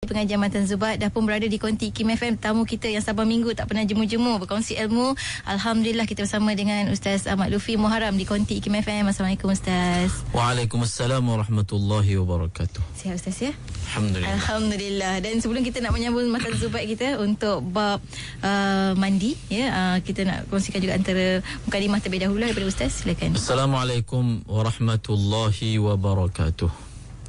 Pengajian Matan Zubat dah pun berada di konti Kim FM. Tamu kita yang sabar minggu tak pernah jemu-jemu berkongsi ilmu. Alhamdulillah kita bersama dengan Ustaz Ahmad Lutfi Muharram di konti Kim FM. Assalamualaikum Ustaz. Waalaikumsalam warahmatullahi wabarakatuh. Sihat Ustaz ya? Alhamdulillah. Alhamdulillah. Dan sebelum kita nak menyambung Matan Zubat kita untuk bab mandi ya, kita nak kongsikan juga antara mukadimah terlebih dahulu daripada Ustaz. Silakan. Assalamualaikum warahmatullahi wabarakatuh.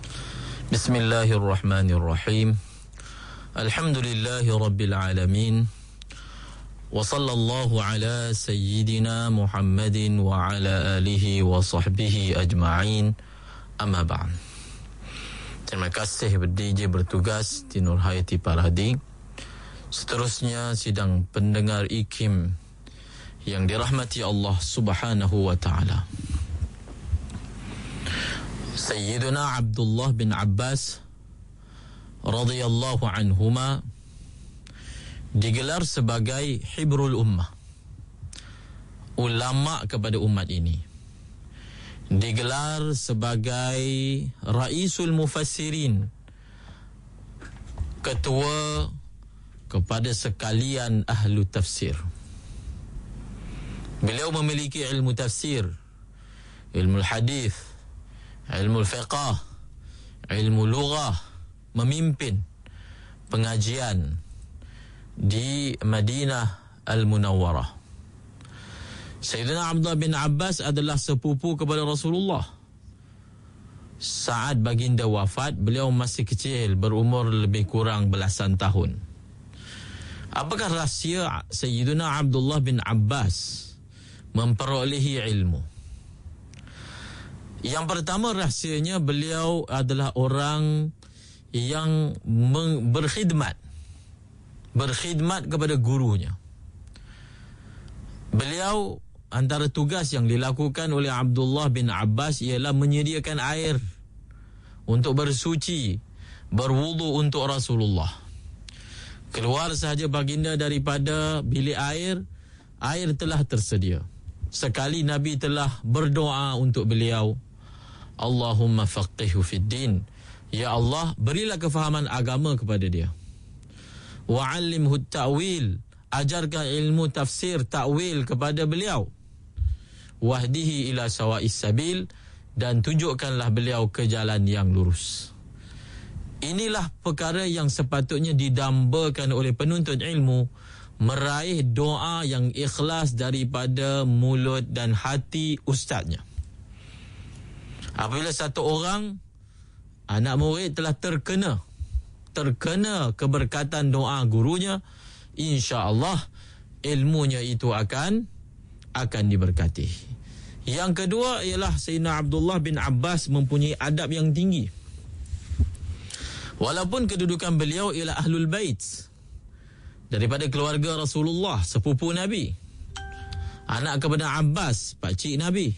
Bismillahirrahmanirrahim. Alhamdulillahi rabbil alamin. Wa sallallahu ala sayyidina Muhammadin wa ala alihi wa sahbihi ajma'in. Amma ba'd. Terima kasih DJ bertugas di Nurhayati Parhadi. Seterusnya sidang pendengar IKIM yang dirahmati Allah Subhanahu wa ta'ala. Sayyiduna Abdullah bin Abbas radhiyallahu anhuma digelar sebagai hibrul ummah, ulama kepada umat ini. Digelar sebagai raisul mufassirin, ketua kepada sekalian ahlu tafsir. Beliau memiliki ilmu tafsir, ilmu hadis, ilmu fiqah, ilmu lughah, memimpin pengajian di Madinah Al-Munawwarah. Sayyidina Abdullah bin Abbas adalah sepupu kepada Rasulullah. Saat baginda wafat, beliau masih kecil, berumur lebih kurang belasan tahun. Apakah rahsia Sayyidina Abdullah bin Abbas memperolehi ilmu? Yang pertama rahsianya, beliau adalah orang yang berkhidmat kepada gurunya. Beliau, antara tugas yang dilakukan oleh Abdullah bin Abbas ialah menyediakan air untuk bersuci, berwudu untuk Rasulullah. Keluar sahaja baginda daripada bilik air, air telah tersedia. Sekali Nabi telah berdoa untuk beliau, Allahumma faqihhu fid din. Ya Allah, berilah kefahaman agama kepada dia. Wa'allimhu ta'wil. Ajarkan ilmu tafsir, ta'wil kepada beliau. Wahdihi ila sawa'is sabil. Dan tunjukkanlah beliau ke jalan yang lurus. Inilah perkara yang sepatutnya didambakan oleh penuntut ilmu, meraih doa yang ikhlas daripada mulut dan hati ustaznya. Apabila satu orang, anak murid telah terkena keberkatan doa gurunya, insya-Allah ilmunya itu akan diberkati. Yang kedua ialah Sayyidina Abdullah bin Abbas mempunyai adab yang tinggi. Walaupun kedudukan beliau ialah ahlul bait, daripada keluarga Rasulullah, sepupu Nabi, anak kepada Abbas, pakcik Nabi.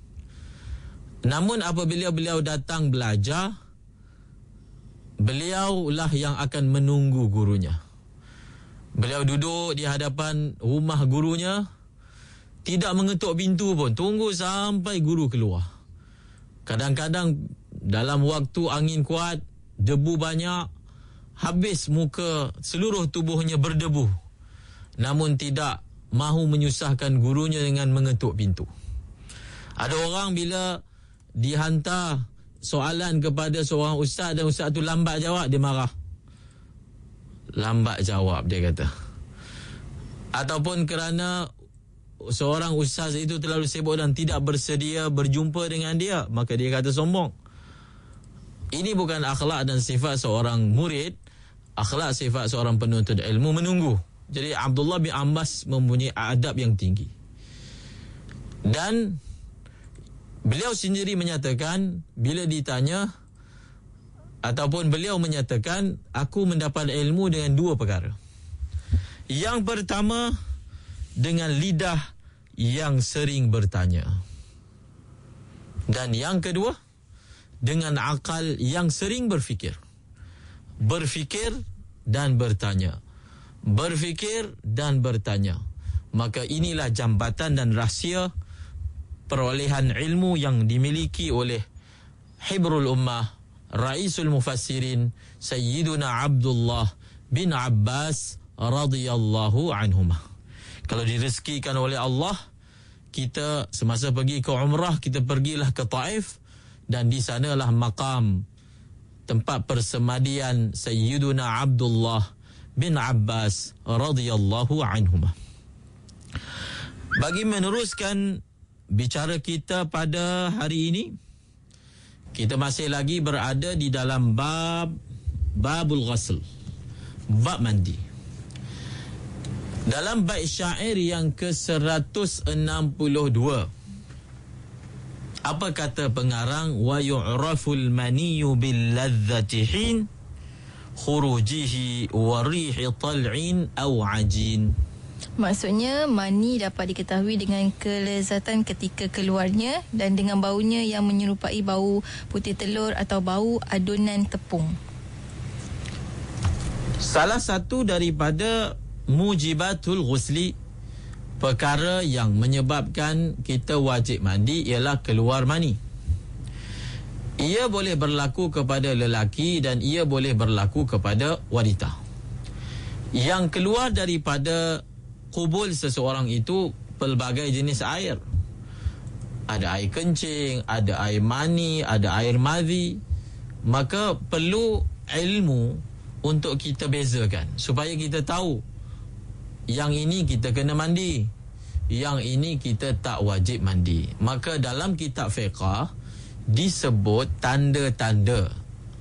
Namun apabila beliau datang belajar, beliaulah yang akan menunggu gurunya. Beliau duduk di hadapan rumah gurunya, tidak mengetuk pintu pun, tunggu sampai guru keluar. Kadang-kadang dalam waktu angin kuat, debu banyak, habis muka, seluruh tubuhnya berdebu, namun tidak mahu menyusahkan gurunya dengan mengetuk pintu. Ada orang bila dihantar soalan kepada seorang ustaz dan ustaz tu lambat jawab, dia marah. Lambat jawab, dia kata. Ataupun kerana seorang ustaz itu terlalu sibuk dan tidak bersedia berjumpa dengan dia, maka dia kata sombong. Ini bukan akhlak dan sifat seorang murid. Akhlak sifat seorang penuntut ilmu menunggu. Jadi Abdullah bin Abbas mempunyai adab yang tinggi. Dan beliau sendiri menyatakan, bila ditanya, ataupun beliau menyatakan, aku mendapat ilmu dengan dua perkara. Yang pertama, dengan lidah yang sering bertanya. Dan yang kedua, dengan akal yang sering berfikir. Berfikir dan bertanya. Berfikir dan bertanya. Maka inilah jambatan dan rahsia perolehan ilmu yang dimiliki oleh hibrul ummah, Raisul Mufassirin Sayyiduna Abdullah bin Abbas radhiyallahu anhumah. Kalau direzekikan oleh Allah, kita semasa pergi ke umrah, kita pergilah ke Taif, dan di sanalah maqam tempat persemadian Sayyiduna Abdullah bin Abbas radhiyallahu anhumah. Bagi meneruskan bicara kita pada hari ini, kita masih lagi berada di dalam babul ghusl, bab mandi. Dalam bait syair yang ke-162, apa kata pengarang? Wa yu'raful maniyyu bil ladzati hin khurujihi wa rihi tal'in aw ajin. Maksudnya mani dapat diketahui dengan kelezatan ketika keluarnya dan dengan baunya yang menyerupai bau putih telur atau bau adunan tepung. Salah satu daripada mujibatul ghusli, perkara yang menyebabkan kita wajib mandi, ialah keluar mani. Ia boleh berlaku kepada lelaki dan ia boleh berlaku kepada wanita. Yang keluar daripada kubul seseorang itu pelbagai jenis air. Ada air kencing, ada air mani, ada air madhi. Maka perlu ilmu untuk kita bezakan, supaya kita tahu yang ini kita kena mandi, yang ini kita tak wajib mandi. Maka dalam kitab fiqh disebut tanda-tanda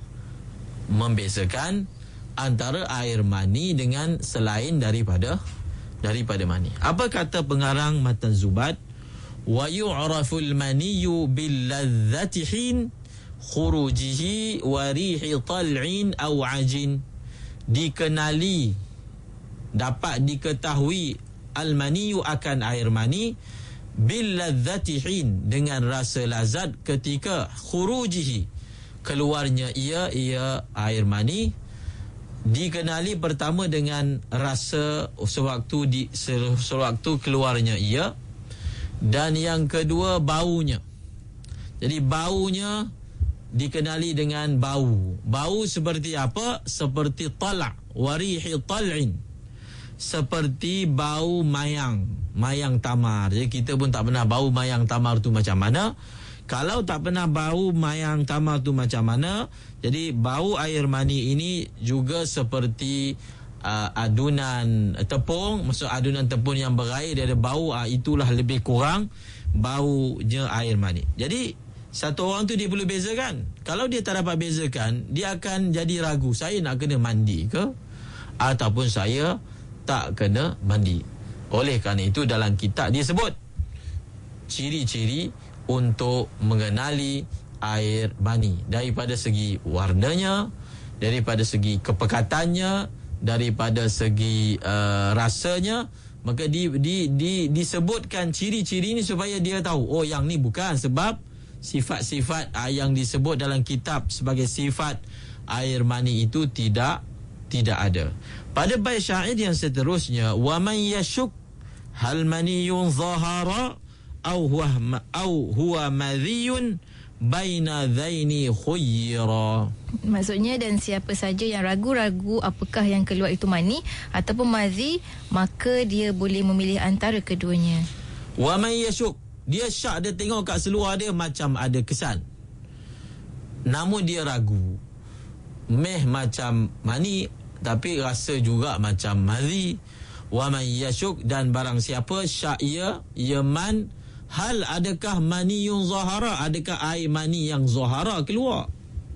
membezakan antara air mani dengan selain daripada mani. Apa kata pengarang Matan Zubat? Wa yu'raful maniyyu bil ladzati hin khurujihi wa rihi tal'in aw ajin. Dikenali, dapat diketahui al-maniyyu akan air mani bil ladzati hin, dengan rasa lazat ketika khurujihi, keluarnya ia air mani. Dikenali pertama dengan rasa sewaktu keluarnya ia, dan yang kedua baunya. Jadi baunya dikenali dengan bau seperti apa? Seperti tala' warihi tal'in, seperti bau mayang tamar. Jadi kita pun tak pernah bau mayang tamar tu macam mana. Kalau tak pernah bau mayang tamar tu macam mana, jadi bau air mani ini juga seperti adunan tepung. Maksud adunan tepung yang berair, dia ada bau, itulah lebih kurang baunya air mani. Jadi satu orang tu dia perlu bezakan. Kalau dia tak dapat bezakan, dia akan jadi ragu, saya nak kena mandi ke ataupun saya tak kena mandi. Oleh kerana itu dalam kitab dia sebut ciri-ciri untuk mengenali air mani, daripada segi warnanya, daripada segi kepekatannya, daripada segi rasanya. Maka disebutkan ciri-ciri ini supaya dia tahu, oh yang ni bukan, sebab sifat-sifat yang disebut dalam kitab sebagai sifat air mani itu tidak ada. Pada bait syair yang seterusnya, wa man yashuk hal maniyun zahara au huwa madhiyun baina dhaini khuyyira. Maksudnya, dan siapa saja yang ragu-ragu apakah yang keluar itu mani ataupun madhi, maka dia boleh memilih antara keduanya. Wa man yashuk, dia syak, dia tengok kat seluar dia macam ada kesan, namun dia ragu, macam mani tapi rasa juga macam madhi. Wa man yashuk, dan barang siapa syak ia man, hal adakah maniyun zahara, adakah air mani yang zahara keluar,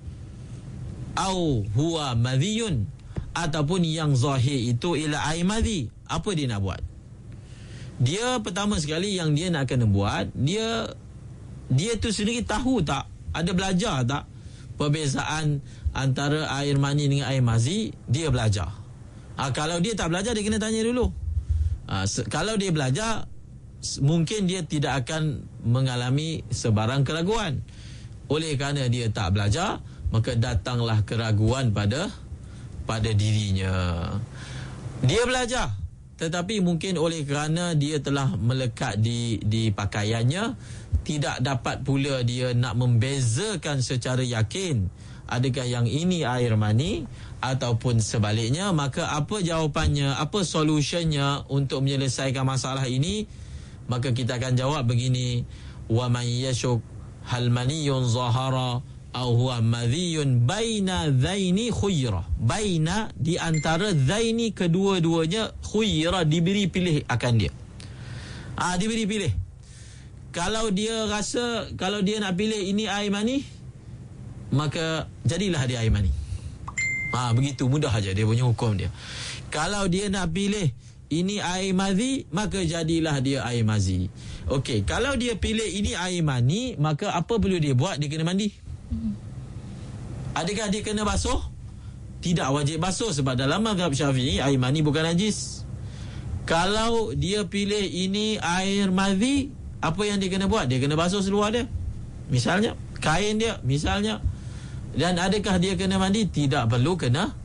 au huwa madhiyun, ataupun yang zahir itu ialah air madhi. Apa dia nak buat? Dia pertama sekali yang dia nak kena buat, dia tu sendiri tahu tak, ada belajar tak perbezaan antara air mani dengan air madhi. Dia belajar. Kalau dia tak belajar, dia kena tanya dulu. Kalau dia belajar, mungkin dia tidak akan mengalami sebarang keraguan. Oleh kerana dia tak belajar, maka datanglah keraguan pada dirinya. Dia belajar, tetapi mungkin oleh kerana dia telah melekat di pakaiannya, tidak dapat pula dia nak membezakan secara yakin adakah yang ini air mani ataupun sebaliknya? Maka apa jawapannya, apa solutionnya untuk menyelesaikan masalah ini? Maka kita akan jawab begini, wa man yashuk hal maniyun zahara au huwa madhiyun baina dhaini khuyra. Baina, di antara dhaini, kedua-duanya, khuyra, diberi pilih akan dia. Diberi pilih. Kalau dia rasa, kalau dia nak pilih ini air mani, maka jadilah dia air mani. Begitu mudah aja dia punya hukum dia. Kalau dia nak pilih ini air mazi, maka jadilah dia air mazi. Okey, kalau dia pilih ini air mani, maka apa perlu dia buat? Dia kena mandi. Adakah dia kena basuh? Tidak wajib basuh, sebab dalam mazhab Syafi'i air mani bukan najis. Kalau dia pilih ini air mazi, apa yang dia kena buat? Dia kena basuh seluar dia, misalnya kain dia, misalnya. Dan adakah dia kena mandi? Tidak perlu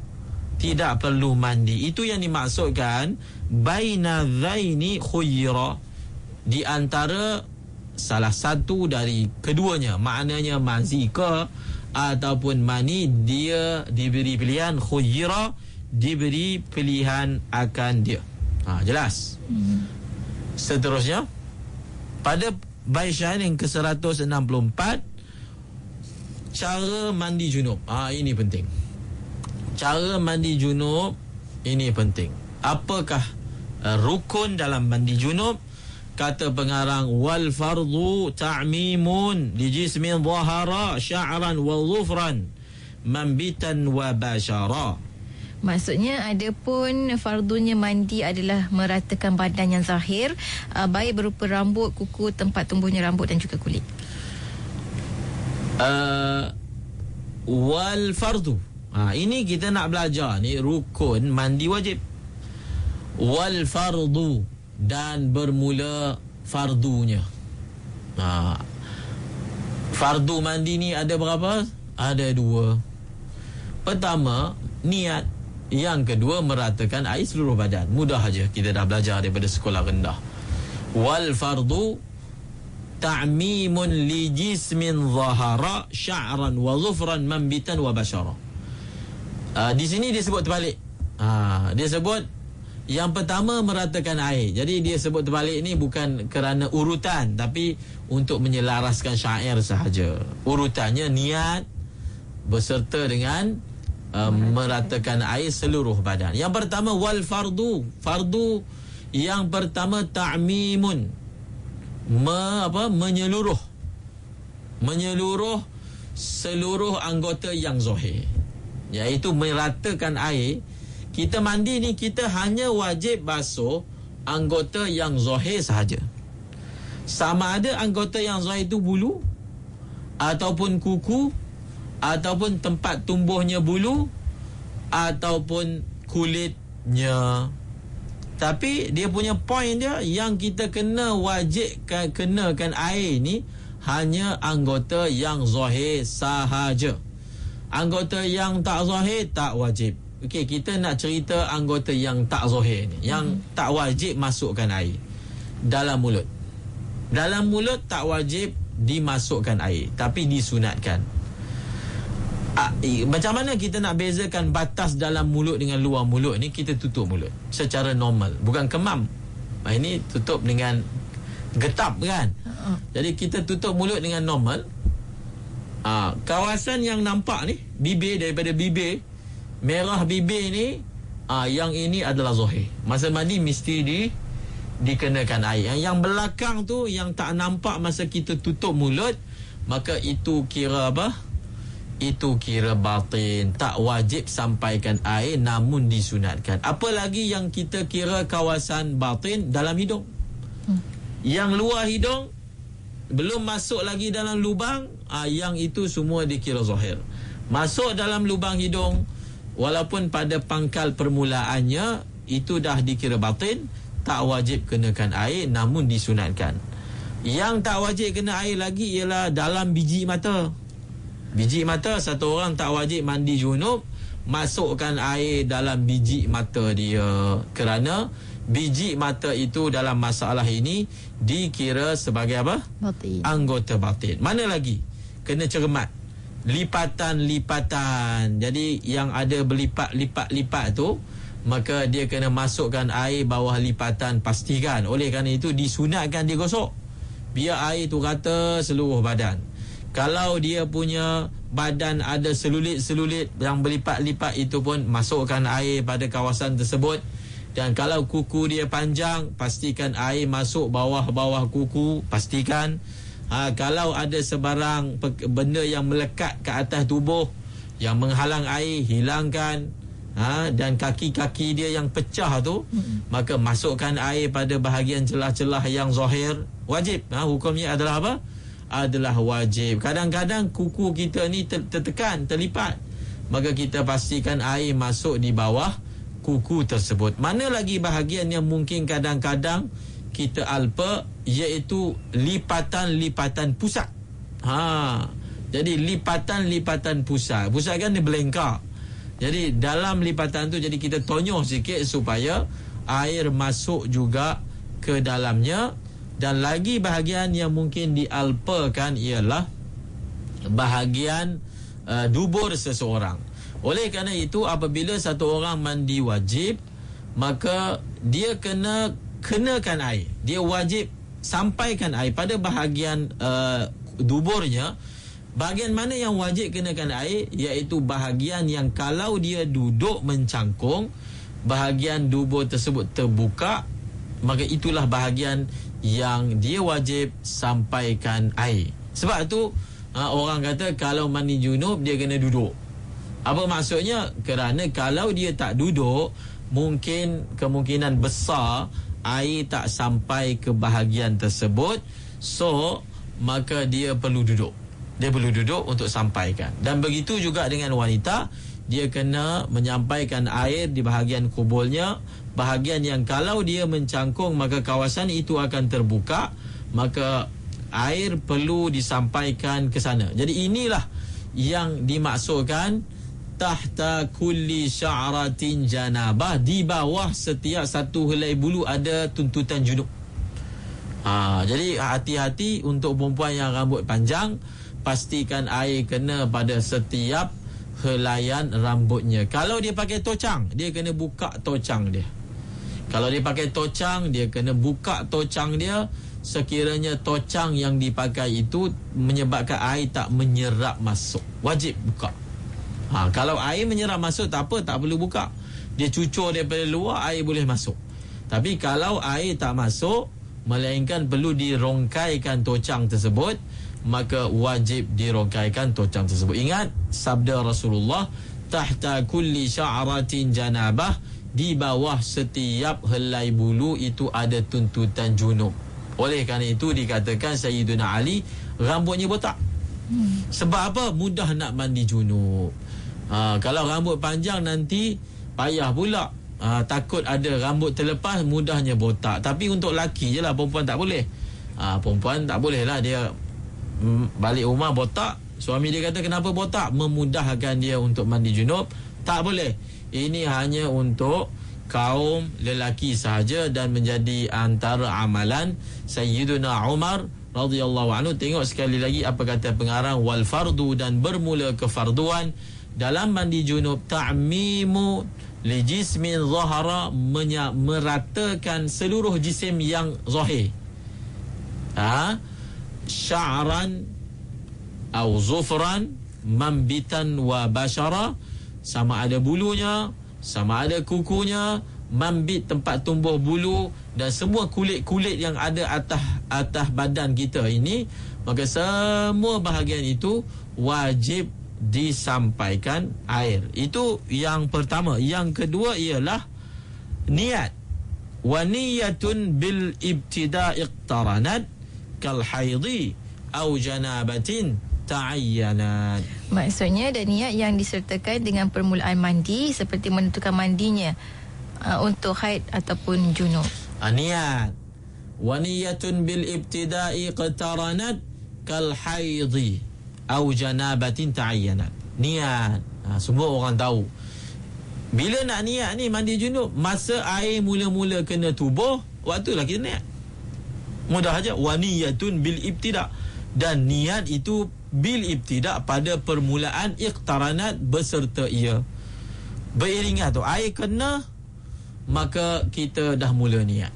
mandi. Itu yang dimaksudkan baina dhaini khuyra, di antara salah satu dari keduanya, maknanya mazi ke ataupun mani, dia diberi pilihan, khuyra, diberi pilihan akan dia. Jelas. Seterusnya, pada baitan yang ke-164, cara mandi junub. Ini penting. Cara mandi junub ini penting. Apakah rukun dalam mandi junub? Kata pengarang, wal fardu ta'mimun li jismin dhahara sya'ran wa dhufran mambitan wa bashara. Maksudnya adapun fardunya mandi adalah meratakan badan yang zahir, baik berupa rambut, kuku, tempat tumbuhnya rambut dan juga kulit. Wal fardu, ini kita nak belajar ni rukun mandi wajib. Wal fardu, dan bermula fardunya. Fardu mandi ni ada berapa? Ada 2. Pertama, niat. Yang kedua, meratakan air seluruh badan. Mudah aja, kita dah belajar daripada sekolah rendah. Wal fardu ta'mimun li jismin zahara sya'ran wa zufran mambitan wa bashara. Di sini dia sebut terbalik. Dia sebut yang pertama meratakan air. Jadi dia sebut terbalik ni bukan kerana urutan, tapi untuk menyelaraskan syair sahaja. Urutannya niat beserta dengan meratakan air seluruh badan. Yang pertama wal fardu. Fardu yang pertama ta'mimun, menyeluruh seluruh anggota yang zahir, iaitu meratakan air. Kita mandi ni, kita hanya wajib basuh anggota yang zahir sahaja. Sama ada anggota yang zahir itu bulu, ataupun kuku, ataupun tempat tumbuhnya bulu, ataupun kulitnya. Tapi dia punya point dia, yang kita kena wajibkan, kenakan air ni hanya anggota yang zahir sahaja. Anggota yang tak zahir tak wajib. Okey, kita nak cerita anggota yang tak zahir ni, yang tak wajib masukkan air. Dalam mulut. Dalam mulut tak wajib dimasukkan air, tapi disunatkan. Macam mana kita nak bezakan batas dalam mulut dengan luar mulut ni? Kita tutup mulut secara normal, bukan kemam. Ini tutup dengan getap kan. Jadi kita tutup mulut dengan normal. Kawasan yang nampak ni, bibir, daripada bibir, merah bibir ni, yang ini adalah zahir. Masa mandi mesti dikenakan air. Yang belakang tu, yang tak nampak masa kita tutup mulut, maka itu kira apa? Itu kira batin. Tak wajib sampaikan air, namun disunatkan. Apa lagi yang kita kira kawasan batin? Dalam hidung. Yang luar hidung belum masuk lagi dalam lubang, yang itu semua dikira zahir. Masuk dalam lubang hidung, walaupun pada pangkal permulaannya itu dah dikira batin, tak wajib kenakan air, namun disunatkan. Yang tak wajib kena air lagi ialah dalam biji mata. Biji mata, satu orang tak wajib mandi junub masukkan air dalam biji mata dia, kerana biji mata itu dalam masalah ini dikira sebagai apa? Batin. Anggota batin. Mana lagi? Kena cermat. lipatan-lipatan. Jadi yang ada berlipat-lipat-lipat tu, maka dia kena masukkan air bawah lipatan, pastikan. Oleh kerana itu disunatkan dia gosok, biar air tu rata seluruh badan. Kalau dia punya badan ada selulit-selulit yang berlipat-lipat, itu pun masukkan air pada kawasan tersebut. Dan kalau kuku dia panjang, pastikan air masuk bawah-bawah kuku, pastikan. Kalau ada sebarang benda yang melekat ke atas tubuh yang menghalang air, hilangkan. Dan kaki-kaki dia yang pecah tu, maka masukkan air pada bahagian celah-celah yang zahir. Wajib. Hukumnya adalah apa? Adalah wajib. Kadang-kadang kuku kita ni tertekan, terlipat, maka kita pastikan air masuk di bawah kuku tersebut. Mana lagi bahagian yang mungkin kadang-kadang kita alpa, iaitu lipatan-lipatan pusat. Jadi lipatan-lipatan pusat. Pusat kan dia belengkak. Jadi dalam lipatan tu, jadi kita tonyoh sikit supaya air masuk juga ke dalamnya. Dan lagi bahagian yang mungkin dialpakan ialah bahagian dubur seseorang. Oleh kerana itu, apabila satu orang mandi wajib, maka dia kenakan air. Dia wajib sampaikan air pada bahagian duburnya. Bahagian mana yang wajib kenakan air? Iaitu bahagian yang kalau dia duduk mencangkung, bahagian dubur tersebut terbuka, maka itulah bahagian yang dia wajib sampaikan air. Sebab tu orang kata kalau mandi junub dia kena duduk. Apa maksudnya? Kerana kalau dia tak duduk, mungkin kemungkinan besar air tak sampai ke bahagian tersebut. So maka dia perlu duduk. Dia perlu duduk untuk sampaikan. Dan begitu juga dengan wanita, dia kena menyampaikan air di bahagian kubulnya, bahagian yang kalau dia mencangkung maka kawasan itu akan terbuka, maka air perlu disampaikan ke sana. Jadi inilah yang dimaksudkan tahta kulli sya'ratin janabah, di bawah setiap satu helai bulu ada tuntutan junub. Jadi hati-hati untuk perempuan yang rambut panjang, pastikan air kena pada setiap helaian rambutnya. Kalau dia pakai tocang, dia kena buka tocang dia. Kalau dia pakai tocang, dia kena buka tocang dia. Sekiranya tocang yang dipakai itu menyebabkan air tak menyerap masuk, wajib buka. Kalau air menyerap masuk, tak apa, tak perlu buka. Dia cucur daripada luar, air boleh masuk. Tapi kalau air tak masuk, melainkan perlu dirongkaikan tocang tersebut, maka wajib dirongkaikan tocang tersebut. Ingat sabda Rasulullah, tahta kulli sya'ratin janabah, di bawah setiap helai bulu itu ada tuntutan junub. Oleh kerana itu dikatakan Sayyiduna Ali rambutnya botak. Sebab apa? Mudah nak mandi junub. Kalau rambut panjang nanti payah pula. Takut ada rambut terlepas, mudahnya botak. Tapi untuk lelaki je lah, perempuan tak boleh. Perempuan tak boleh lah, dia balik rumah botak. Suami dia kata kenapa botak? Memudahkan dia untuk mandi junub. Tak boleh. Ini hanya untuk kaum lelaki sahaja dan menjadi antara amalan Sayyiduna Umar radhiyallahu anhu. Tengok sekali lagi apa kata pengarang, wal fardu, dan bermula kefarduan dalam mandi junub, ta'mimu li jismin zahara, meratakan seluruh jisim yang zahir. Sya'ran atau zufran, mambitan wa bashara, sama ada bulunya, sama ada kukunya, mambit tempat tumbuh bulu, dan semua kulit-kulit yang ada atas badan kita ini, maka semua bahagian itu wajib disampaikan air. Itu yang pertama. Yang kedua ialah niat. Wa niyatun bil ibtida' iqtaranat kal haidhi au janabatin ta'ayyanat. Maksudnya ada niat yang disertakan dengan permulaan mandi, seperti menentukan mandinya untuk haid ataupun junub. Niat. Wa niyatun bil ibtida'i iqtaranat kal haidhi au janabatin ta'ayyanat. Niat. Semua orang tahu. Bila nak niat ni mandi junub, masa air mula-mula kena tubuh, waktulah kita niat. Mudah aja. Wa niyatun bil ibtida'. Dan niat itu bil ibtida' pada permulaan, iqtaranat beserta ia beriringan tu air kena, maka kita dah mula niat.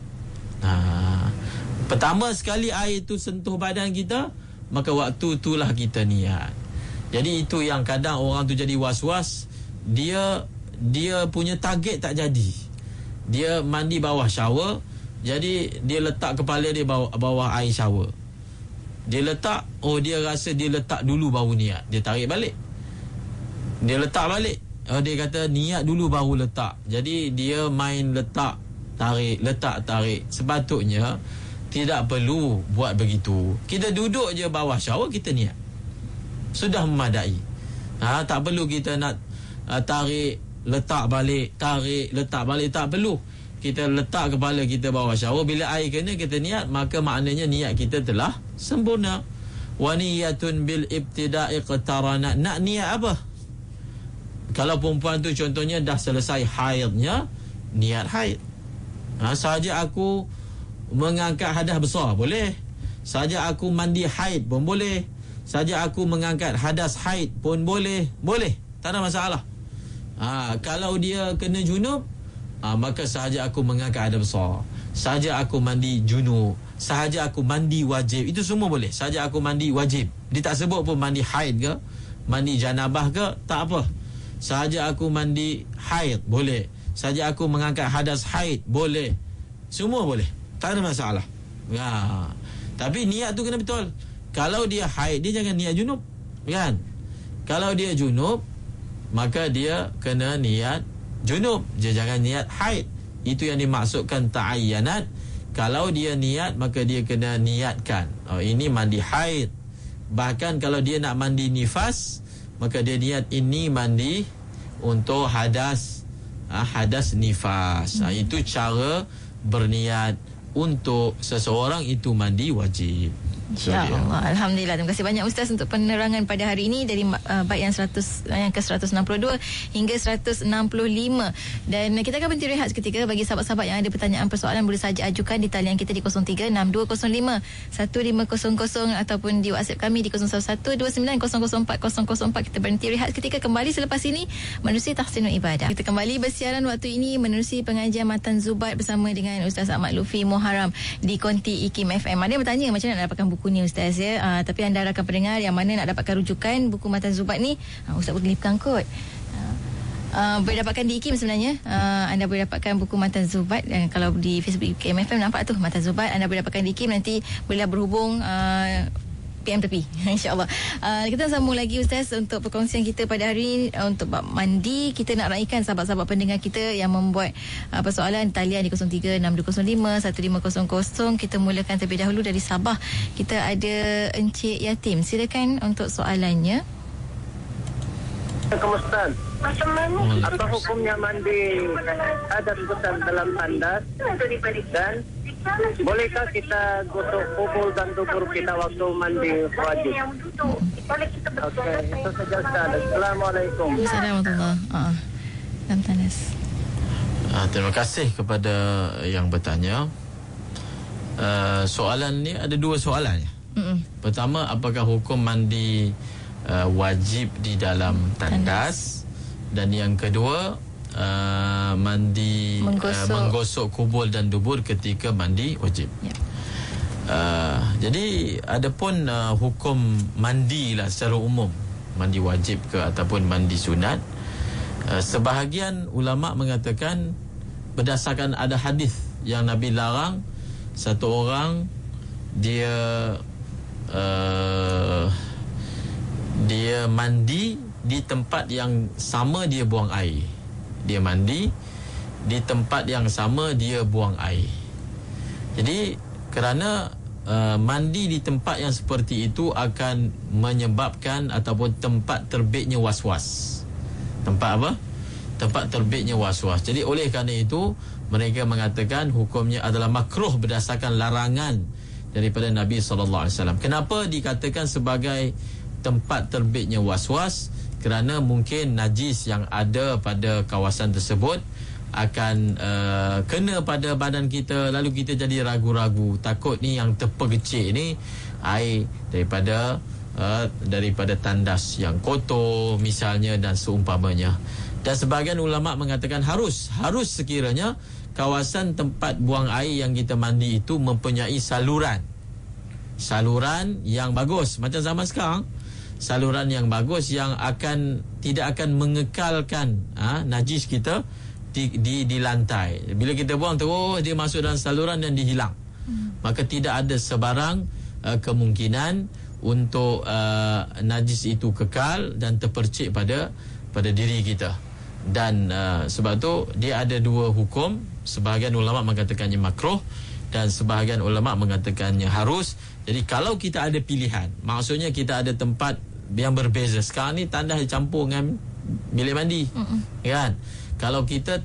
Pertama sekali air tu sentuh badan kita, maka waktu itulah kita niat. Jadi itu yang kadang orang tu jadi was-was, dia punya target tak jadi. Dia mandi bawah shower, jadi dia letak kepala dia bawah air shower. Dia letak, dia rasa dia letak dulu baru niat. Dia tarik balik, dia letak balik, dia kata niat dulu baru letak. Jadi dia main letak tarik, letak tarik. Sepatutnya tidak perlu buat begitu. Kita duduk je bawah shower, kita niat, sudah memadai. Tak perlu kita nak tarik, letak balik, tarik, letak balik. Tak perlu. Kita letak kepala kita bawah shower, bila air kena kita niat, maka maknanya niat kita telah sempurna. Wa niyatun bil ibtida'i qataranat. Nak niat apa? Kalau perempuan tu contohnya dah selesai haidnya, niat haid. Sahaja aku mengangkat hadas besar, boleh. Sahaja aku mandi haid pun boleh. Sahaja aku mengangkat hadas haid pun boleh. Boleh, tak ada masalah. Kalau dia kena junub, maka sahaja aku mengangkat hadas besar, sahaja aku mandi junub, sahaja aku mandi wajib, itu semua boleh. Sahaja aku mandi wajib, dia tak sebut pun mandi haid ke, mandi janabah ke, tak apa. Sahaja aku mandi haid boleh, sahaja aku mengangkat hadas haid boleh. Semua boleh, tak ada masalah. Tapi niat tu kena betul. Kalau dia haid, dia jangan niat junub, kan? Kalau dia junub, maka dia kena niat junub, dia jangan niat haid. Itu yang dimaksudkan ta'ayyanat. Kalau dia niat, maka dia kena niatkan, ini mandi haid. Bahkan kalau dia nak mandi nifas, maka dia niat ini mandi untuk hadas nifas. Itu cara berniat untuk seseorang itu mandi wajib. InsyaAllah. Alhamdulillah. Terima kasih banyak Ustaz untuk penerangan pada hari ini, dari bait yang ke-162 hingga 165. Dan kita akan berhenti rehat seketika. Bagi sahabat-sahabat yang ada pertanyaan, persoalan, boleh saja ajukan di talian kita di 0362051500 ataupun di WhatsApp kami di 011290040004. Kita berhenti rehat seketika, kembali selepas ini menerusi Tahsinul Ibadah. Kita kembali bersiaran waktu ini menerusi pengajian Matan Zubat bersama dengan Ustaz Ahmad Lutfi Muharram di Konti IKIM FM. Ada yang bertanya macam mana nak dapatkan buku ni Ustaz, ya? Tapi anda rakan pendengar yang mana nak dapatkan rujukan buku Matan Zubat ni, Ustaz boleh gelipkan kod. Boleh dapatkan di IKIM sebenarnya. Anda boleh dapatkan buku Matan Zubat, kalau di Facebook IKIM FM nampak tu Matan Zubat. Anda boleh dapatkan di IKIM, nanti boleh berhubung PM tepi, insyaAllah. Kita sambung lagi Ustaz untuk perkongsian kita pada hari ini. Untuk bab mandi, kita nak raikan sahabat-sahabat pendengar kita yang membuat persoalan talian di 0362051500. Kita mulakan terlebih dahulu dari Sabah. Kita ada Encik Yatim, silakan untuk soalannya. Assalamualaikum Ustaz. Apa hukumnya mandi hadas besar dalam tandas, dan bolehkah kita gosok kubul dan dubur kita waktu mandi wajib? Okey, itu saja Ustaz. Assalamualaikum. Assalamualaikum. Dalam tandas. Terima kasih kepada yang bertanya. Soalan ni ada dua soalan. Pertama, apakah hukum mandi wajib di dalam tandas? Dan yang kedua, mandi menggosok kubul dan dubur ketika mandi wajib. Jadi adapun hukum mandi lah secara umum, mandi wajib ke ataupun mandi sunat, sebahagian ulama mengatakan berdasarkan ada hadis yang Nabi larang satu orang dia mandi di tempat yang sama dia buang air. Dia mandi di tempat yang sama dia buang air. Jadi kerana mandi di tempat yang seperti itu akan menyebabkan ataupun tempat terbitnya was-was. Tempat apa? Tempat terbitnya was-was. Jadi oleh kerana itu mereka mengatakan hukumnya adalah makruh berdasarkan larangan daripada Nabi SAW. Kenapa dikatakan sebagai tempat terbitnya was-was? Kerana mungkin najis yang ada pada kawasan tersebut akan kena pada badan kita, lalu kita jadi ragu-ragu, takut ni yang terpergecik ni air daripada daripada tandas yang kotor misalnya dan seumpamanya. Dan sebahagian ulama mengatakan harus sekiranya kawasan tempat buang air yang kita mandi itu mempunyai saluran yang bagus macam zaman sekarang, saluran yang bagus yang tidak akan mengekalkan najis kita di lantai. Bila kita buang terus dia masuk dalam saluran dan dihilang, maka tidak ada sebarang kemungkinan untuk najis itu kekal dan terpercik pada diri kita. Dan sebab tu dia ada dua hukum. Sebahagian ulama mengatakannya makruh dan sebahagian ulama mengatakannya harus. Jadi kalau kita ada pilihan, maksudnya kita ada tempat yang berbeza. Sekarang ni tandas dicampur dengan bilik mandi, kan? Kalau kita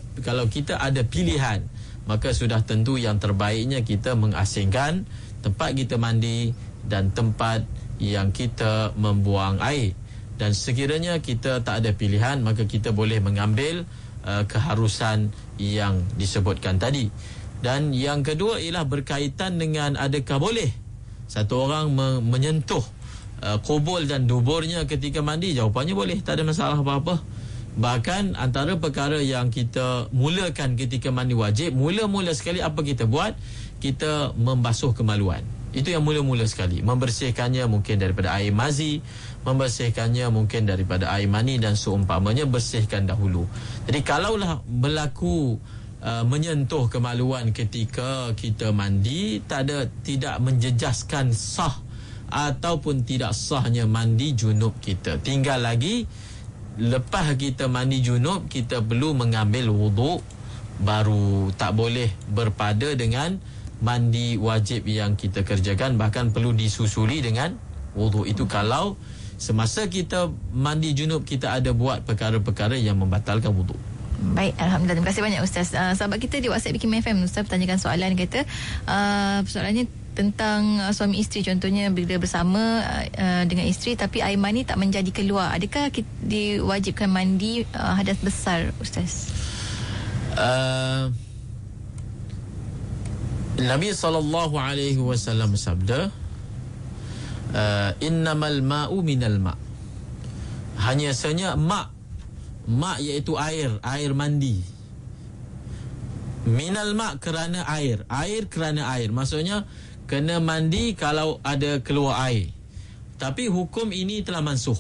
ada pilihan, maka sudah tentu yang terbaiknya kita mengasingkan tempat kita mandi dan tempat yang kita membuang air. Dan sekiranya kita tak ada pilihan, maka kita boleh mengambil keharusan yang disebutkan tadi. Dan yang kedua ialah berkaitan dengan adakah boleh satu orang menyentuh kubul dan duburnya ketika mandi. Jawapannya boleh, tak ada masalah apa-apa. Bahkan antara perkara yang kita mulakan ketika mandi wajib, mula-mula sekali apa kita buat? Kita membasuh kemaluan. Itu yang mula-mula sekali. Membersihkannya mungkin daripada air mazi, membersihkannya mungkin daripada air mani dan seumpamanya, bersihkan dahulu. Jadi kalaulah berlaku menyentuh kemaluan ketika kita mandi, tidak menjejaskan sah ataupun tidak sahnya mandi junub kita. Tinggal lagi lepas kita mandi junub, kita perlu mengambil wuduk baru. Tak boleh berpada dengan mandi wajib yang kita kerjakan, bahkan perlu disusuli dengan wuduk. Itu kalau semasa kita mandi junub kita ada buat perkara-perkara yang membatalkan wuduk. Baik, alhamdulillah. Terima kasih banyak Ustaz. Sahabat kita di WhatsApp Bikin FM, Ustaz bertanyakan soalan, kata soalannya tentang suami isteri, contohnya bila bersama dengan isteri tapi air mani tak menjadi keluar, adakah diwajibkan mandi hadas besar, Ustaz? Nabi SAW bersabda, innamal ma'u minal ma'. Hanya sahaja ma' iaitu air mandi. Minal ma' kerana air kerana air. Maksudnya kena mandi kalau ada keluar air. Tapi hukum ini telah mansuh.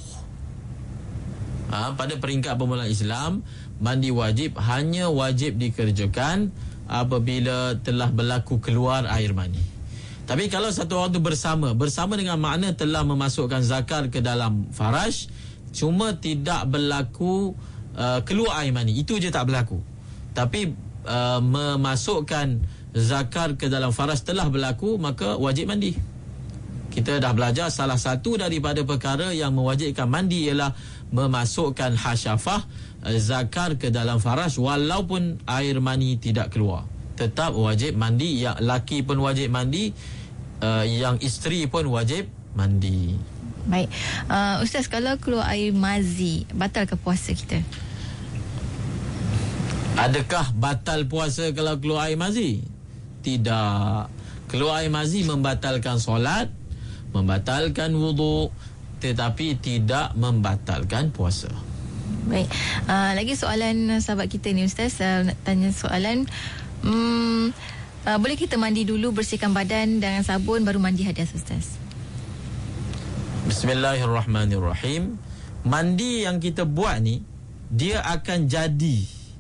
Pada peringkat permulaan Islam, mandi wajib hanya wajib dikerjakan apabila telah berlaku keluar air mani. Tapi kalau satu orang tu bersama dengan makna telah memasukkan zakar ke dalam faraj, cuma tidak berlaku keluar air mani, itu je tak berlaku. Tapi memasukkan zakar ke dalam faraj telah berlaku, maka wajib mandi. Kita dah belajar salah satu daripada perkara yang mewajibkan mandi ialah memasukkan hasyafah zakar ke dalam faraj, walaupun air mani tidak keluar, tetap wajib mandi. Yang laki pun wajib mandi, yang isteri pun wajib mandi. Baik, Ustaz, kalau keluar air mazi, batal ke puasa kita? Adakah batal puasa kalau keluar air mazi? Tidak. Keluar air mazi membatalkan solat, membatalkan wuduk, tetapi tidak membatalkan puasa. Baik, lagi soalan sahabat kita ni, Ustaz, nak tanya soalan, boleh kita mandi dulu, bersihkan badan dengan sabun baru mandi hadas, Ustaz? Bismillahirrahmanirrahim. Mandi yang kita buat ni, dia akan jadi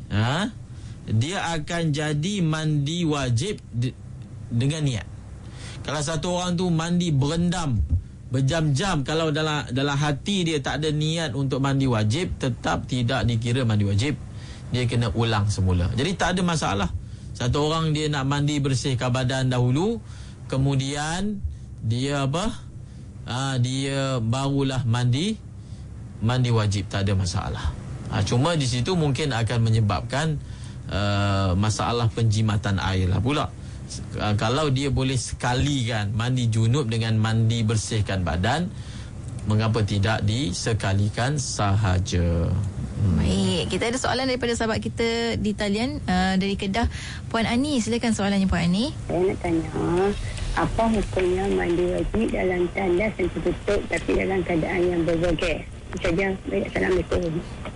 mandi wajib dengan niat. Kalau satu orang tu mandi berendam berjam-jam, kalau dalam hati dia tak ada niat untuk mandi wajib, tetap tidak dikira mandi wajib. Dia kena ulang semula. Jadi tak ada masalah. Satu orang dia nak mandi, bersihkan badan dahulu, kemudian dia dia barulah mandi wajib, tak ada masalah. Cuma di situ mungkin akan menyebabkan masalah penjimatan air lah pula. Kalau dia boleh sekalikan mandi junub dengan mandi bersihkan badan, mengapa tidak disekalikan sahaja? Baik, kita ada soalan daripada sahabat kita di talian dari Kedah, Puan Ani. Silakan soalannya, Puan Ani. Saya nak tanya, Apa hukumnya mandi wajib dalam tandas yang tertutup tapi dalam keadaan yang berbogel? Saja. Assalamualaikum.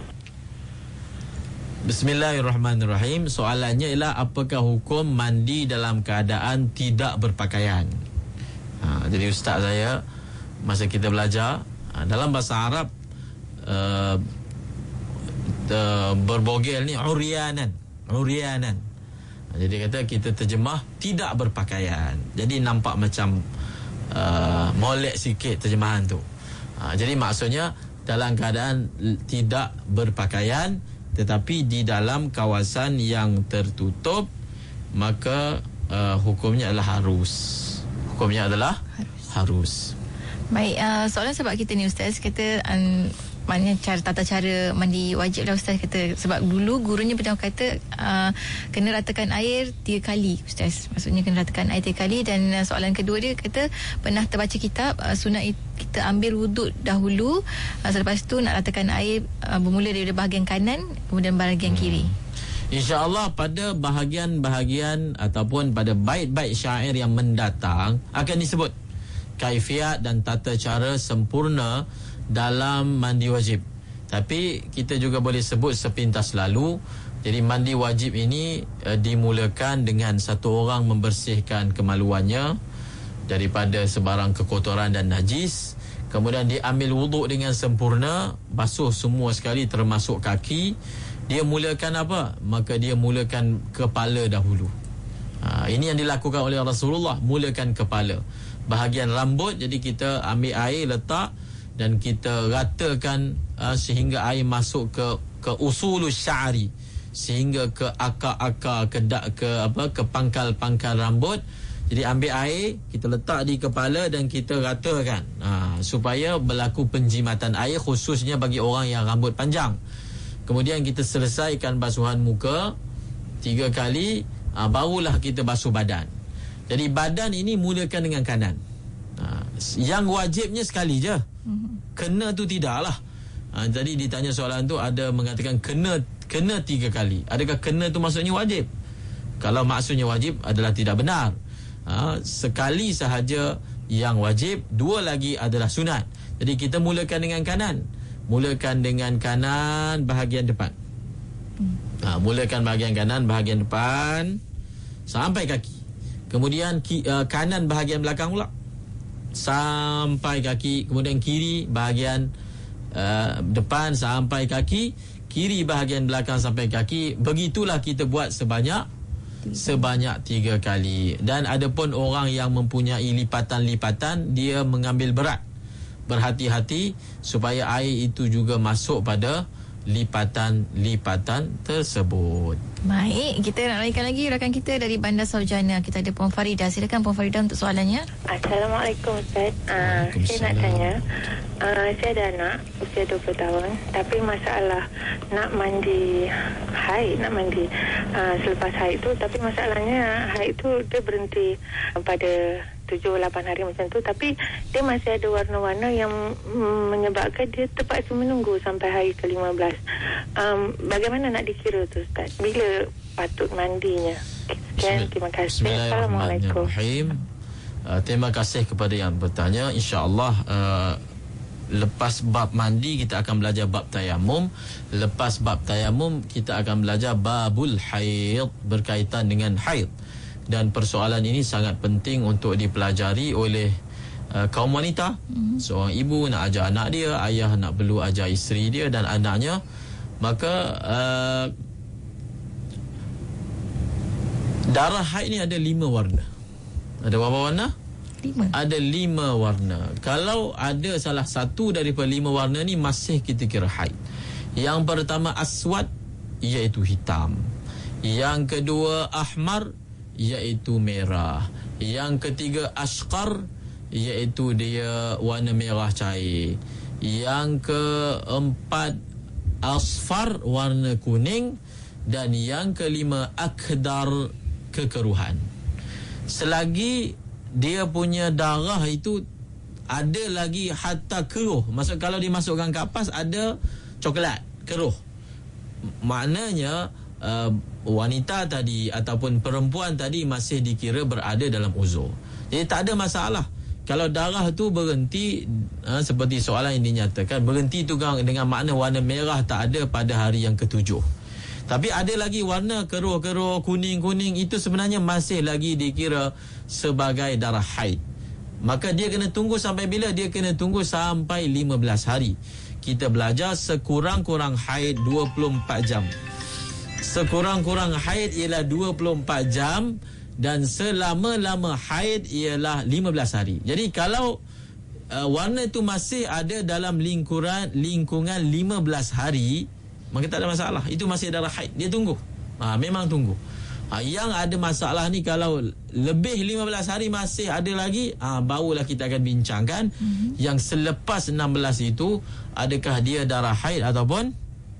Bismillahirrahmanirrahim. Soalannya ialah apakah hukum mandi dalam keadaan tidak berpakaian? Jadi ustaz saya masa kita belajar dalam bahasa Arab berbogel ni uryanan. Jadi kata kita terjemah tidak berpakaian. Jadi nampak macam molek sikit terjemahan tu. Jadi maksudnya dalam keadaan tidak berpakaian tetapi di dalam kawasan yang tertutup, maka hukumnya adalah harus. Baik, soalan sebab kita ni ustaz kata maknanya tata cara mandi wajib lah ustaz kata, sebab dulu gurunya pernah kata kena ratakan air 3 kali ustaz, maksudnya kena ratakan air 3 kali. Dan soalan kedua dia kata pernah terbaca kitab sunat kita ambil wuduk dahulu, selepas tu nak ratakan air bermula daripada bahagian kanan kemudian bahagian kiri. InsyaAllah pada bahagian-bahagian ataupun pada bait-bait syair yang mendatang akan disebut kaifiat dan tata cara sempurna dalam mandi wajib. Tapi kita juga boleh sebut sepintas lalu. Jadi mandi wajib ini dimulakan dengan satu orang membersihkan kemaluannya daripada sebarang kekotoran dan najis, kemudian dia ambil wuduk dengan sempurna, basuh semua sekali termasuk kaki. Dia mulakan apa? Maka dia mulakan kepala dahulu. Ini yang dilakukan oleh Rasulullah, mulakan kepala. Bahagian rambut, jadi kita ambil air letak dan kita ratakan sehingga air masuk ke usulus sya'ri, sehingga ke akar-akar, ke pangkal-pangkal rambut. Jadi ambil air, kita letak di kepala dan kita ratakan supaya berlaku penjimatan air, khususnya bagi orang yang rambut panjang. Kemudian kita selesaikan basuhan muka 3 kali, barulah kita basuh badan. Jadi badan ini mulakan dengan kanan. Yang wajibnya sekali je. Kena tu tidaklah. Jadi ditanya soalan tu, ada mengatakan kena 3 kali. Adakah kena tu maksudnya wajib? Kalau maksudnya wajib adalah tidak benar. Sekali sahaja yang wajib, 2 lagi adalah sunat. Jadi kita mulakan dengan kanan. Mulakan dengan kanan bahagian depan. Mulakan bahagian kanan bahagian depan sampai kaki. Kemudian kanan bahagian belakang pula sampai kaki. Kemudian kiri bahagian depan sampai kaki. Kiri bahagian belakang sampai kaki. Begitulah kita buat sebanyak 3 kali. Dan ada pun orang yang mempunyai lipatan-lipatan, dia mengambil berat. Berhati-hati supaya air itu juga masuk pada lipatan-lipatan tersebut. Baik, kita nak lainkan lagi rakan kita dari Bandar Sarjana. Kita ada Puan Farida. Silakan Puan Farida untuk soalannya. Assalamualaikum Ustaz. Saya nak tanya, saya ada anak usia 20 tahun, tapi masalah nak mandi selepas haid tu, tapi masalahnya haid tu dia berhenti pada 7-8 hari macam tu, tapi dia masih ada warna-warna yang menyebabkan dia terpaksa menunggu sampai hari ke-15. Bagaimana nak dikira tu Ustaz? Bila patut mandinya? Sekian, terima kasih. Assalamualaikum. Terima kasih kepada yang bertanya. InsyaAllah lepas bab mandi kita akan belajar bab tayamum. Lepas bab tayamum kita akan belajar babul haid, berkaitan dengan haid. Dan persoalan ini sangat penting untuk dipelajari oleh kaum wanita. Seorang ibu nak ajar anak dia, ayah nak perlu ajar isteri dia dan anaknya. Maka darah haid ni ada 5 warna. Ada berapa warna? 5. Ada 5 warna. Kalau ada salah satu daripada 5 warna ni, masih kita kira haid. Yang pertama aswad, iaitu hitam. Yang kedua ahmar, iaitu merah. Yang ketiga asqar, iaitu dia warna merah cair. Yang keempat asfar, warna kuning. Dan yang kelima akdar, kekeruhan. Selagi dia punya darah itu ada lagi hatta keruh, maksud kalau dimasukkan kapas ada coklat keruh, maknanya wanita tadi ataupun perempuan tadi masih dikira berada dalam uzur. Jadi tak ada masalah. Kalau darah tu berhenti, seperti soalan yang dinyatakan, berhenti tu dengan makna warna merah tak ada pada hari yang ketujuh. Tapi ada lagi warna keruh-keruh, kuning-kuning, itu sebenarnya masih lagi dikira sebagai darah haid. Maka dia kena tunggu sampai bila? Dia kena tunggu sampai 15 hari. Kita belajar sekurang-kurang haid 24 jam. Sekurang-kurang haid ialah 24 jam. Dan selama-lama haid ialah 15 hari. Jadi kalau warna itu masih ada dalam lingkungan 15 hari, maka tak ada masalah. Itu masih darah haid. Dia tunggu. Memang tunggu. Yang ada masalah ni kalau lebih 15 hari masih ada lagi, barulah kita akan bincangkan yang selepas 16 itu, adakah dia darah haid ataupun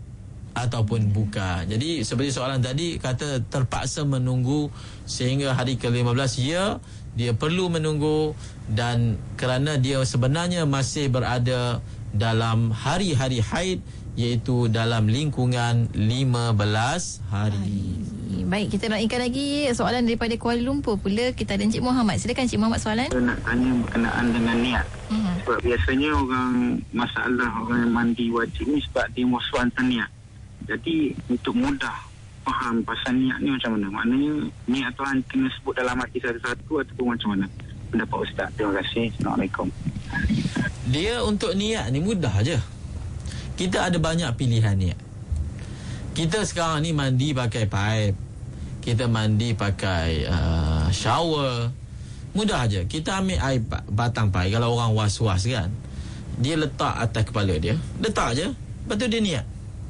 bukan. Jadi seperti soalan tadi, kata terpaksa menunggu sehingga hari ke-15, ya, dia perlu menunggu, dan kerana dia sebenarnya masih berada dalam hari-hari haid, iaitu dalam lingkungan 15 hari. Baik, kita nak ikan lagi soalan daripada Kuala Lumpur pula. Kita ada Encik Muhammad. Silakan Encik Muhammad soalan. Saya nak tanya berkenaan dengan niat. Sebab biasanya orang yang mandi wajib ni sebab dia musuhan niat. Jadi untuk mudah faham pasal niat ni macam mana? Maknanya niat Tuhan kena sebut dalam hati satu-satu ataupun macam mana? Pendapat Ustaz. Terima kasih. Assalamualaikum. Dia untuk niat ni mudah je. Kita ada banyak pilihan niat. Kita sekarang ni mandi pakai pipe. Kita mandi pakai shower. Mudah je. Kita ambil air batang pipe. Kalau orang was-was kan, dia letak atas kepala dia. Letak je. Lepas tu dia niat.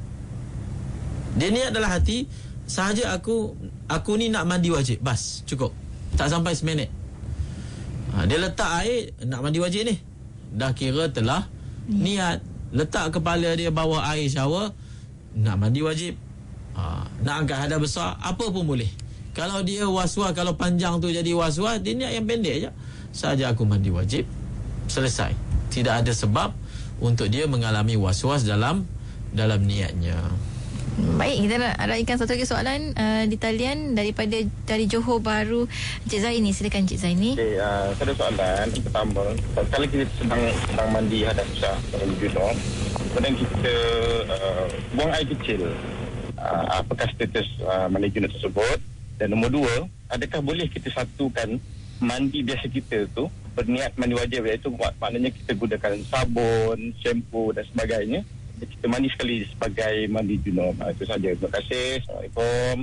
Dia niat dalam hati, sahaja aku ni nak mandi wajib. Bas, cukup. Tak sampai seminit. Dia letak air, nak mandi wajib ni. Dah kira telah niat. Letak kepala dia bawah air shower, nak mandi wajib. Nak angkat hadas besar, apa pun boleh. Kalau dia was-was, kalau panjang tu jadi was-was, dia niat yang pendek je. Sahaja aku mandi wajib, selesai. Tidak ada sebab untuk dia mengalami was-was dalam niatnya. Baik, kita nak raikan satu lagi soalan di talian dari Johor Bahru. Encik Zaini, silakan Encik Zaini. Okay, saya ada soalan pertama. Kalau kita sedang mandi hadas besar dalam junub, kemudian kita buang air kecil, apakah status mandi junub tersebut? Dan nombor 2, adakah boleh kita satukan mandi biasa kita tu berniat mandi wajib, iaitu maknanya kita gunakan sabun, shampoo dan sebagainya, kita mandi sekali sebagai mandi junub. Itu saja. Terima kasih. Assalamualaikum.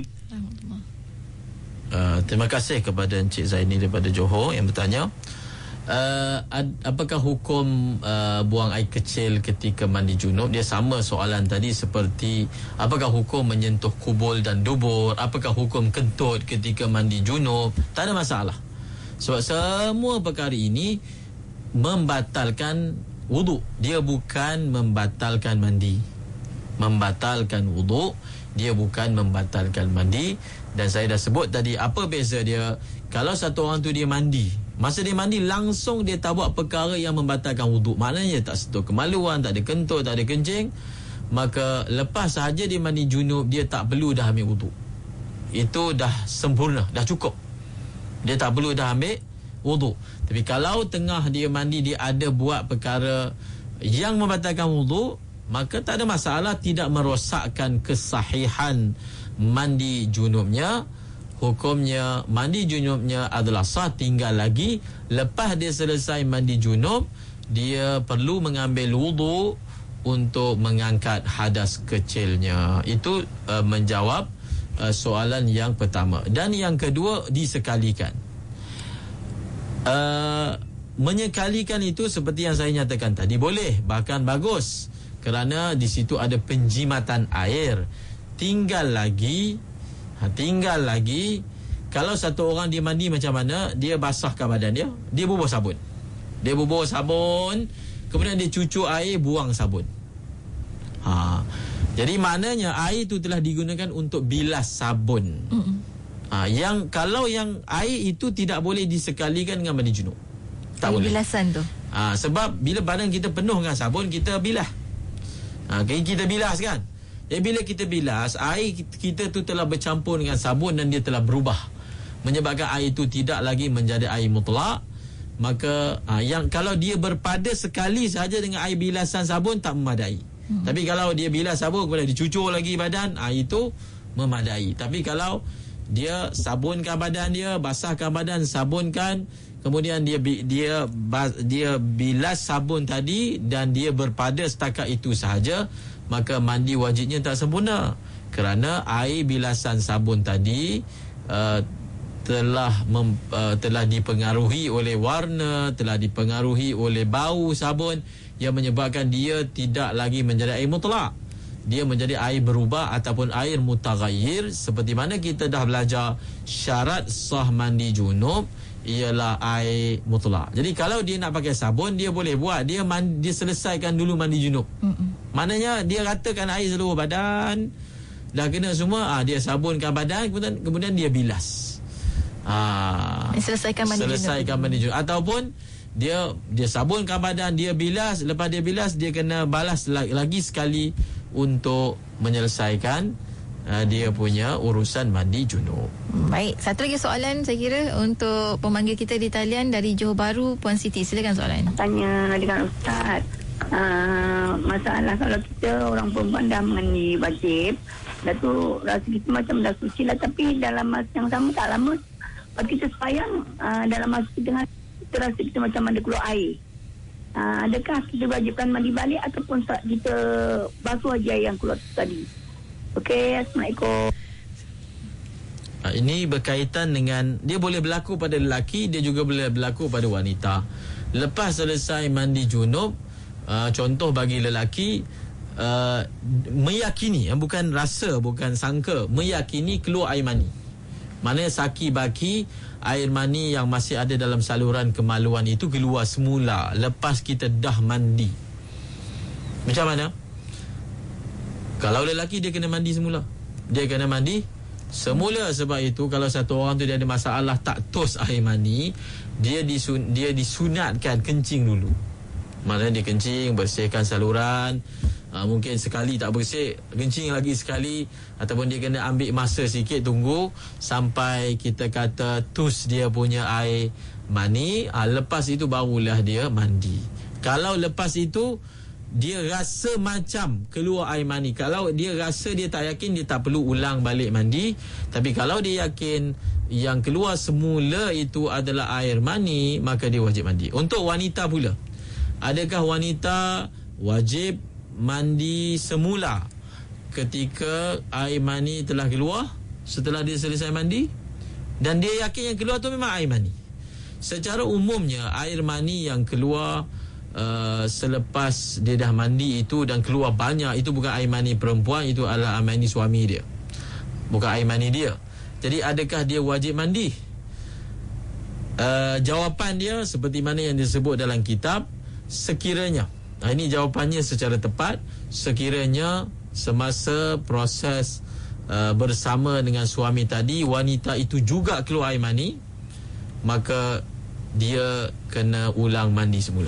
Terima kasih kepada Encik Zaini daripada Johor yang bertanya. Apakah hukum buang air kecil ketika mandi junub? Dia sama soalan tadi seperti apakah hukum menyentuh kubul dan dubur, apakah hukum kentut ketika mandi junub. Tak ada masalah. Sebab semua perkara ini membatalkan wuduk. Dia bukan membatalkan mandi. Membatalkan wuduk, dia bukan membatalkan mandi. Dan saya dah sebut tadi apa beza dia. Kalau satu orang tu dia mandi, masa dia mandi langsung dia tak buat perkara yang membatalkan wuduk, maknanya tak sentuh kemaluan, tak ada kentut, tak ada kencing, maka lepas sahaja dia mandi junub, dia tak perlu dah ambil wuduk. Itu dah sempurna, dah cukup. Dia tak perlu dah ambil wuduk. Tapi kalau tengah dia mandi, dia ada buat perkara yang membatalkan wuduk, maka tak ada masalah, tidak merosakkan kesahihan mandi junubnya. Hukumnya mandi junubnya adalah sah. Tinggal lagi lepas dia selesai mandi junub, dia perlu mengambil wuduk untuk mengangkat hadas kecilnya. Itu menjawab soalan yang pertama. Dan yang kedua, disekalikan. Menyekalikan itu seperti yang saya nyatakan tadi, boleh, bahkan bagus, kerana di situ ada penjimatan air. Tinggal lagi kalau satu orang dia mandi macam mana, dia basahkan badan dia, dia bubuh sabun, kemudian dia cucuk air, buang sabun. Jadi maknanya air itu telah digunakan untuk bilas sabun. Yang kalau yang air itu tidak boleh disekalikan dengan mandi junub. Tak boleh. Bilasan tu. Sebab bila badan kita penuh dengan sabun, kita bilas. Kita bilas kan. Bila kita bilas, air kita tu telah bercampur dengan sabun dan dia telah berubah, menyebabkan air itu tidak lagi menjadi air mutlak. Maka yang kalau dia berpada sekali saja dengan air bilasan sabun tak memadai. Tapi kalau dia bilas sabun kemudian dicucur lagi badan, itu memadai. Tapi kalau dia sabunkan badan dia, basahkan badan, sabunkan, kemudian dia bilas sabun tadi dan dia berpada setakat itu sahaja, maka mandi wajibnya tak sempurna. Kerana air bilasan sabun tadi telah dipengaruhi oleh warna, telah dipengaruhi oleh bau sabun yang menyebabkan dia tidak lagi menjadi air mutlak. Dia menjadi air berubah ataupun air mutaghayyir. Seperti mana kita dah belajar, syarat sah mandi junub ialah air mutlak. Jadi kalau dia nak pakai sabun, dia boleh buat, dia selesaikan dulu mandi junub. Maknanya dia ratakan air seluruh badan, dah kena semua, dia sabunkan badan, kemudian dia bilas. Selesaikan mandi junub. Ataupun dia sabunkan badan, dia bilas, lepas dia bilas dia kena balas lagi sekali untuk menyelesaikan dia punya urusan mandi junub. Baik, satu lagi soalan saya kira untuk pemanggil kita di talian dari Johor Bahru, Puan Siti, silakan soalan. Tanya dengan Ustaz, masalah kalau kita orang perempuan dah mandi wajib, dah tu rasa kita macam dah suci lah, tapi dalam masa yang sama tak lama kita sayang, dalam masa kita rasa kita macam ada keluar air. Adakah kita wajibkan mandi balik ataupun kita basuh aja yang keluar tadi? Okey, Assalamualaikum. Ini berkaitan dengan, dia boleh berlaku pada lelaki, dia juga boleh berlaku pada wanita. Lepas selesai mandi junub, contoh bagi lelaki, meyakini, bukan rasa, bukan sangka, meyakini keluar air mani. Maknanya saki baki air mani yang masih ada dalam saluran kemaluan itu keluar semula lepas kita dah mandi. Macam mana? Kalau lelaki dia kena mandi semula. Dia kena mandi semula. Sebab itu kalau satu orang tu dia ada masalah tak tos air mani, dia disunatkan kencing dulu. Maknanya dia kencing, bersihkan saluran. Mungkin sekali tak bersih, kencing lagi sekali, ataupun dia kena ambil masa sikit, tunggu sampai kita kata tus dia punya air mani. Lepas itu barulah dia mandi. Kalau lepas itu dia rasa macam keluar air mani, kalau dia rasa dia tak yakin, dia tak perlu ulang balik mandi. Tapi kalau dia yakin yang keluar semula itu adalah air mani, maka dia wajib mandi. Untuk wanita pula, adakah wanita wajib mandi semula ketika air mani telah keluar setelah dia selesai mandi dan dia yakin yang keluar tu memang air mani? Secara umumnya air mani yang keluar selepas dia dah mandi itu dan keluar banyak, itu bukan air mani perempuan, itu adalah air mani suami dia, bukan air mani dia. Jadi adakah dia wajib mandi? Jawapan dia seperti mana yang disebut dalam kitab, sekiranya, ini jawapannya secara tepat, sekiranya semasa proses bersama dengan suami tadi wanita itu juga keluar air mani, maka dia kena ulang mandi semula.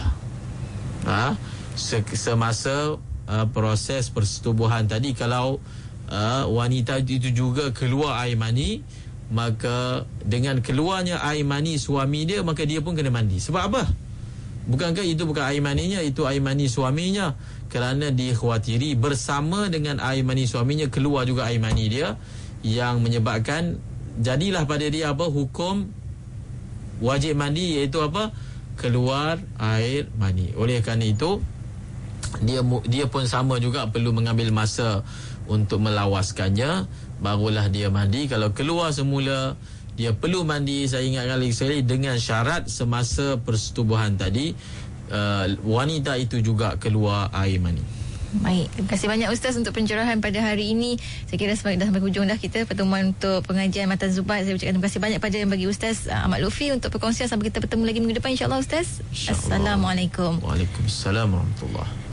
Semasa proses persetubuhan tadi, kalau wanita itu juga keluar air mani, maka dengan keluarnya air mani suami dia, maka dia pun kena mandi. Sebab apa? Bukankah itu bukan air maninya, itu air mani suaminya? Kerana dikhawatiri bersama dengan air mani suaminya keluar juga air mani dia, yang menyebabkan jadilah pada dia hukum wajib mandi, iaitu keluar air mani. Oleh kerana itu dia pun sama juga perlu mengambil masa untuk melawaskannya, barulah dia mandi. Kalau keluar semula, dia perlu mandi, saya ingatkan lagi sekali, dengan syarat semasa persetubuhan tadi wanita itu juga keluar air mani. Baik, terima kasih banyak Ustaz untuk pencerahan pada hari ini. Saya kira dah sampai hujung dah kita pertemuan untuk pengajian Matan Zubat. Saya ucapkan terima kasih banyak pada yang bagi Ustaz Ahmad Lutfi untuk perkongsian. Sampai kita bertemu lagi minggu depan, insyaAllah Ustaz. InsyaAllah. Assalamualaikum. Waalaikumsalam warahmatullahi.